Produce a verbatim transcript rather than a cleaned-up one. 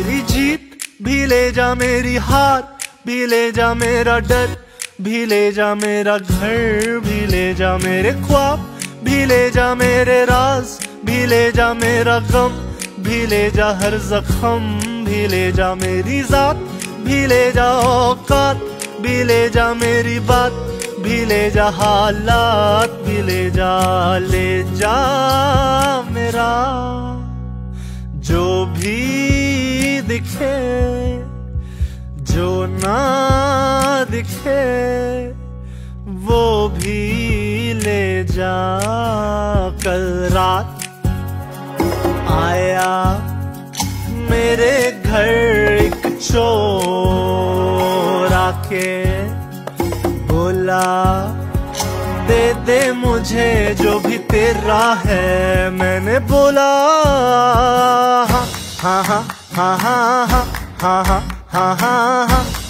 मेरी जीत भी ले जा, मेरी हार भी ले जा, मेरा डर भी ले जा, मेरा घर भी ले जा, मेरे ख्वाब भी ले जा, मेरे राज भी ले जा, मेरा गम भी ले जा, हर जख्म भी ले जा, मेरी जात भी ले जा, औकात भी ले जा, मेरी बात भी ले जा, हालात भी ले जा, ले जा मेरा जो भी दिखे, जो ना दिखे वो भी ले जा। कल रात आया मेरे घर एक चोर आके बोला, दे दे मुझे जो भी तेरा है। मैंने बोला हाँ हाँ हाँ हाँ हाँ हाँ हाँ हाँ हाँ हाँ।